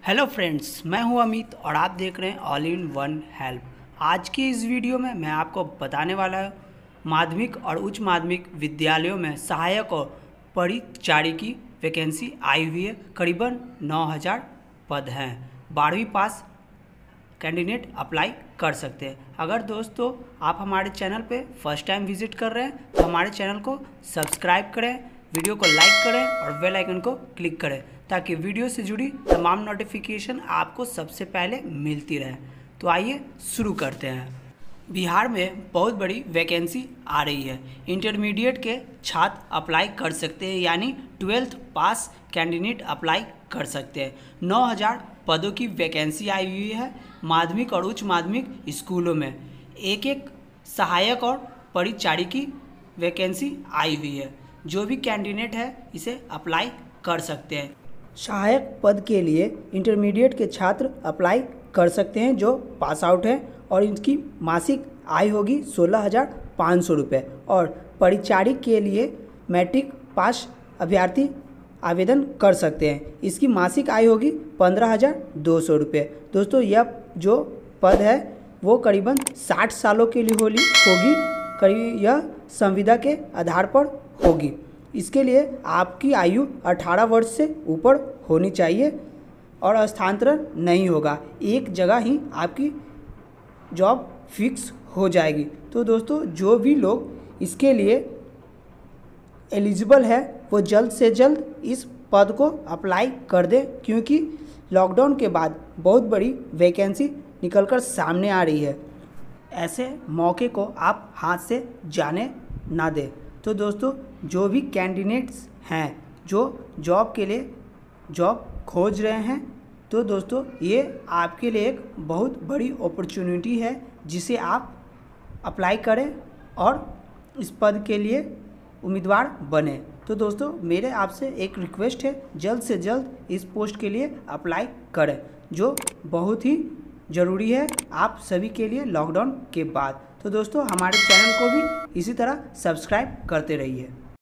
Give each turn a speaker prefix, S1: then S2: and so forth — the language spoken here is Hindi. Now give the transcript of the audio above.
S1: हेलो फ्रेंड्स, मैं हूं अमित और आप देख रहे हैं ऑल इन वन हेल्प। आज की इस वीडियो में मैं आपको बताने वाला हूं माध्यमिक और उच्च माध्यमिक विद्यालयों में सहायक और परिचारी की वैकेंसी आई हुई है। करीबन 9000 पद हैं। 12वीं पास कैंडिडेट अप्लाई कर सकते हैं। अगर दोस्तों आप हमारे चैनल पे फर्स्ट टाइम विजिट कर रहे हैं तो हमारे चैनल को सब्सक्राइब करें, वीडियो को लाइक करें और बेल आइकन को क्लिक करें ताकि वीडियो से जुड़ी तमाम नोटिफिकेशन आपको सबसे पहले मिलती रहे। तो आइए शुरू करते हैं। बिहार में बहुत बड़ी वैकेंसी आ रही है। इंटरमीडिएट के छात्र अप्लाई कर सकते हैं, यानी 12th पास कैंडिडेट अप्लाई कर सकते हैं। 9000 पदों की वैकेंसी आई हुई है। माध्यमिक और उच्च माध्यमिक स्कूलों में एक एक सहायक और परिचारी की वैकेंसी आई हुई है। जो भी कैंडिडेट है इसे अप्लाई कर सकते हैं। सहायक पद के लिए इंटरमीडिएट के छात्र अप्लाई कर सकते हैं जो पास आउट हैं और इनकी मासिक आय होगी 16,500 रुपये। और परिचारी के लिए मैट्रिक पास अभ्यर्थी आवेदन कर सकते हैं। इसकी मासिक आय होगी 15,200 रुपये। दोस्तों यह जो पद है वो करीबन 60 सालों के लिए होगी। करीब यह संविदा के आधार पर होगी। इसके लिए आपकी आयु 18 वर्ष से ऊपर होनी चाहिए और स्थानांतरण नहीं होगा। एक जगह ही आपकी जॉब फिक्स हो जाएगी। तो दोस्तों जो भी लोग इसके लिए एलिजिबल है वो जल्द से जल्द इस पद को अप्लाई कर दें, क्योंकि लॉकडाउन के बाद बहुत बड़ी वैकेंसी निकलकर सामने आ रही है। ऐसे मौके को आप हाथ से जाने ना दें। तो दोस्तों जो भी कैंडिडेट्स हैं जो जॉब के लिए जॉब खोज रहे हैं, तो दोस्तों ये आपके लिए एक बहुत बड़ी अपॉर्चुनिटी है जिसे आप अप्लाई करें और इस पद के लिए उम्मीदवार बने। तो दोस्तों मेरे आपसे एक रिक्वेस्ट है, जल्द से जल्द इस पोस्ट के लिए अप्लाई करें जो बहुत ही ज़रूरी है आप सभी के लिए लॉकडाउन के बाद। तो दोस्तों हमारे चैनल को भी इसी तरह सब्सक्राइब करते रहिए।